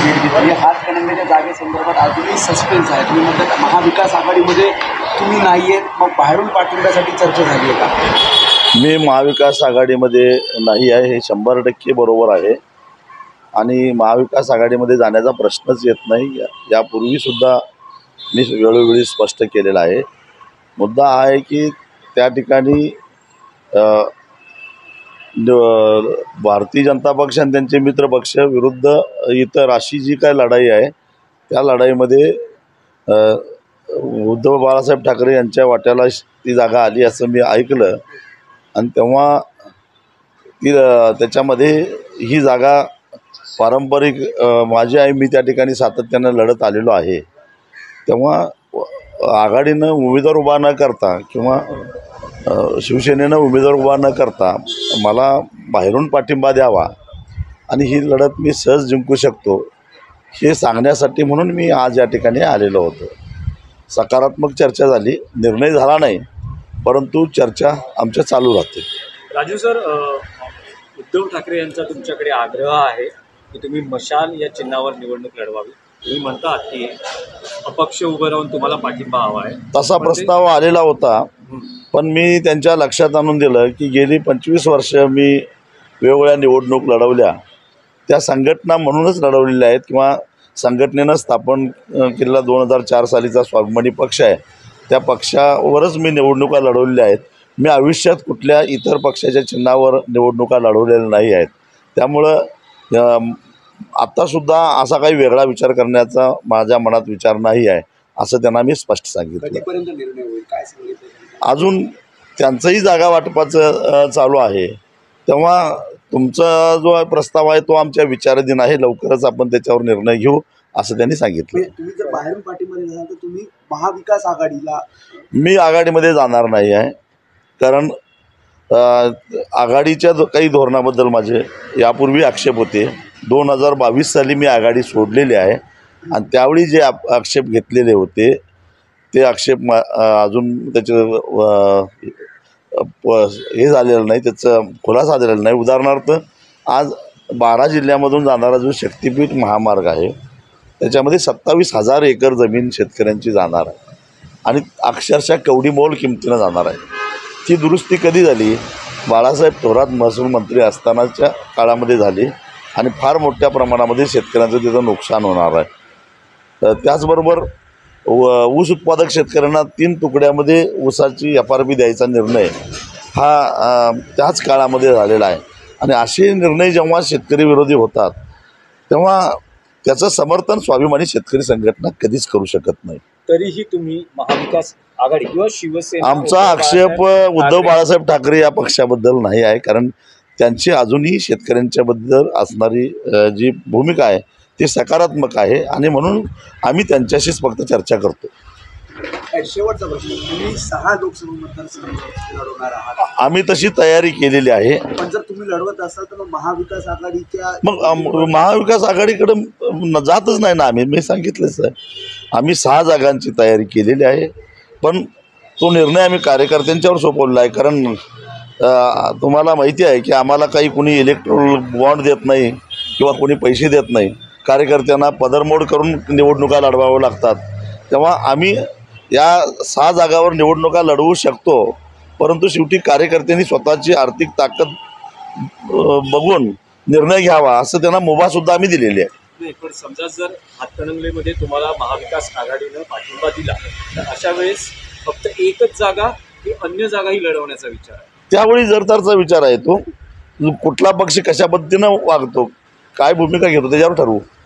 भेट घेतली. हातकणंगलेच्या जागेसंदर्भात अजूनही सस्पेन्स आहे. तुम्ही म्हणतात महाविकास आघाडीमध्ये तुम्ही नाही आहेत, मग बाहेरून पाठिंब्यासाठी चर्चा झाली आहे का? मी महाविकास आघाडीमध्ये नाही आहे हे 100% बरोबर आहे आणि महाविकास आघाडीमध्ये जाण्याचा प्रश्नच येत नाही. यापूर्वीसुद्धा मी वेळोवेळी स्पष्ट केलेलं आहे. मुद्दा हा आहे की त्या ठिकाणी भारतीय जनता पक्ष आणि त्यांचे मित्रपक्ष विरुद्ध इतर अशी जी काय लढाई आहे त्या लढाईमध्ये उद्धव बाळासाहेब ठाकरे यांच्या वाट्याला ती जागा आली असं मी ऐकलं आणि तेव्हा त्याच्यामध्ये ही जागा पारंपरिक माझी आहे, मी त्या ठिकाणी सातत्यानं लढत आलेलो आहे. तेव्हा आघाडीनं उमेदवार उभा न करता किंवा शिवसेनेनं उमेदवार उभा न करता मला बाहेरून पाठिंबा द्यावा आणि ही लढत मी सहज जिंकू शकतो हे सांगण्यासाठी म्हणून मी आज या ठिकाणी आलेलो होतो. सकारात्मक चर्चा झाली, निर्णय झाला नाही, परंतु चर्चा आमच्या चालू राहते. राजू सर, उद्धव ठाकरे यांचा तुमच्याकडे आग्रह आहे की तुम्ही मशाल या चिन्हावर निवडणूक लढवावी. तुम्ही म्हणतात की अपक्ष उभं राहून तुम्हाला पाठिंबा हवा आहे. तसा प्रस्ताव आलेला होता, पण मी त्यांच्या लक्षात आणून दिलं की गेली 25 वर्ष मी वेगवेगळ्या निवडणूक लढवल्या, त्या संघटना म्हणूनच लढवलेल्या आहेत किंवा संघटनेनं स्थापन केलेला 2004 सालीचा स्वाभिमानी पक्ष आहे, त्या पक्षावरच मी निवडणुका लढवलेल्या आहेत. मी आयुष्यात कुठल्या इतर पक्षाच्या चिन्हावर निवडणुका लढवलेल्या नाही आहेत. त्यामुळं आत्तासुद्धा असा काही वेगळा विचार करण्याचा माझ्या मनात विचार नाही आहे असं त्यांना मी स्पष्ट सांगितलं. कधीपर्यंत निर्णय होईल काय सांगितलं? अजून त्यांचंही जागा वाटपाचं चालू आहे. तेव्हा तुमचा जो प्रस्ताव आहे तो आमच्या विचाराधीन आहे, लवकरच आपण त्याच्यावर निर्णय घेऊ असं त्यांनी सांगितलं. तुम्ही जर बाहेरून पाठिंबा दिला तर तुम्ही महाविकास आघाडीला? मी आघाडीमध्ये जाणार नाही आहे, कारण आघाडीच्या काही धोरणाबद्दल माझे यापूर्वी आक्षेप होते. 2022 साली मी आघाडी सोडलेली आहे आणि त्यावेळी जे आक्षेप घेतलेले होते ते आक्षेप अजून त्याचं हे झालेलं नाही, त्याचं खुलासा झालेला नाही. उदाहरणार्थ आज 12 जिल्ह्यामधून जाणारा जो शक्तिपीठ महामार्ग आहे त्याच्यामध्ये 27,000 एकर जमीन शेतकऱ्यांची जाणार आहे आणि अक्षरशः कवडीमोल किमतीनं जाणार आहे. ती दुरुस्ती कधी झाली? बाळासाहेब थोरात महसूल मंत्री असतानाच्या काळामध्ये झाली आणि फार मोठ्या प्रमाणामध्ये शेतकऱ्यांचं तिथं नुकसान होणार आहे. त्याचबरोबर ऊस उत्पादक शेतकऱ्यांना 3 तुकड्यामध्ये ऊसाची FRP द्यायचा निर्णय हा त्याच काळामध्ये झालेला आहे आणि असे निर्णय जेव्हा शेतकरी विरोधी होतात तेव्हा त्याचं समर्थन स्वाभिमानी शेतकरी संघटना कधीच करू शकत नाही. तरीही तुम्ही महाविकास आघाडी किंवा शिवसेना, आमचा आक्षेप उद्धव बाळासाहेब ठाकरे या पक्षाबद्दल नाही आहे, कारण त्यांची अजूनही शेतकऱ्यांच्याबद्दल असणारी जी भूमिका आहे ती सकारात्मक आहे आणि म्हणून आम्ही त्यांच्याशीच फक्त चर्चा करतो. शेवटचा प्रश्न, तुम्ही 6 लोकसभा मतदारसंघ लढवणार आहात. आम्ही तशी तयारी केलेली आहे. पण जर तुम्ही लढवत असाल तर मग महाविकास आघाडीच्या महाविकास आघाडीकडे जातच नाही ना आम्ही. मी सांगितलंच आहे, आम्ही 6 जागांची तयारी केलेली आहे, पण तो निर्णय आम्ही कार्यकर्त्यांच्यावर सोपवला आहे. कारण तुम्हाला माहिती आहे की आम्हाला काही कोणी इलेक्ट्रोल बॉन्ड देत नाही किंवा कोणी पैसे देत नाही. कार्यकर्त्यांना पदरमोड करून निवडणुका लढवाव्या लागतात. तेव्हा आम्ही या 6 जागावर निवडणुका लढवू शकतो, परंतु शेवटी कार्यकर्त्यांनी स्वतःची आर्थिक ताकद बघून निर्णय घ्यावा असं त्यांना मुभासुद्धा आम्ही दिलेली आहे. नाही, पण समजा जर हातकणंगलेमध्ये तुम्हाला महाविकास आघाडीनं पाठिंबा दिला तर अशा वेळेस फक्त एकच जागा की अन्य जागाही लढवण्याचा विचार आहे? त्यावेळी जरतारचा विचार आहे तो. कुठला पक्ष कशा पद्धतीनं वागतो, काय भूमिका घेतो त्याच्यावर ठरवू.